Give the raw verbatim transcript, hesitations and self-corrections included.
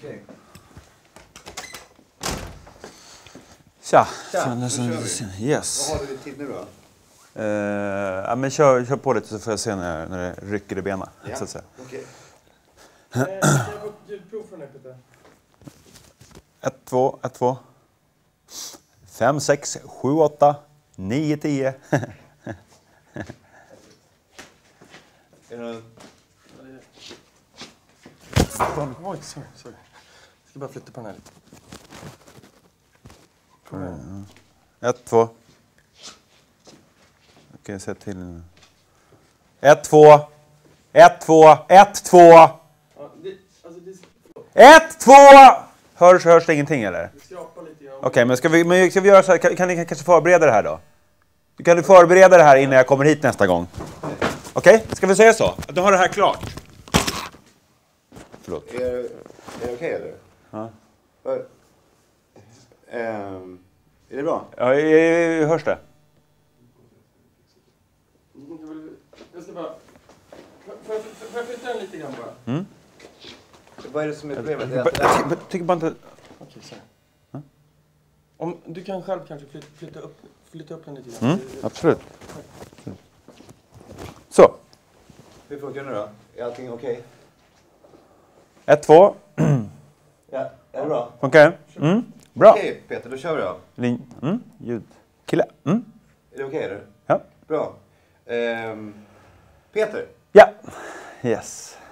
Okej. Tja. Tja, då kör vi. Yes. Vad har du tid nu då? Uh, ja, men kör, kör på lite så får jag se när, när det rycker i benen. Ja, så att säga. okej. Okay. Eh, jag har fått ljudprov från dig, Peter. ett, två, ett, två. fem, sex, sju, åtta, nio, tio. Är det... Oj, sorry, sorry. Jag ska bara flytta på den här lite. Kom igen. ett, två. Okej, säg till nu. ett, två. ett, två. ett, två. Ja, det, alltså det, ett, två! Hörs, hörs det ingenting eller? det skrapar lite grann. Okej, okay, men ska vi, men ska vi göra så här? Kan, kan ni kanske förbereda det här då? Kan du förbereda det här innan jag kommer hit nästa gång? Okej, okay? Ska vi säga så? Att du har det här klart? Förlåt. Är, är det okej okay, eller? Ja. För, ehm, är det bra? Ja, hörs det? Jag ska bara... Får jag, får jag flytta den lite grann bara? Mm. Vad är det som är problemet? Jag, jag, jag, jag tycker bara inte... Okej, så här. Ja. Om du kan själv kanske flytta, flytta, upp, flytta upp den lite grann. Mm, absolut. Så. Hur funkar det nu då? Är allting okej? Okay? ett, två. Ja, är det bra? Okej. Okay. Mm. Bra. Okej, okay, Peter, då kör vi då. Lin mm. Ljud. Kille. Mm. Är det okej okay, eller? Ja. Bra. Ehm, Peter. Ja. Yes.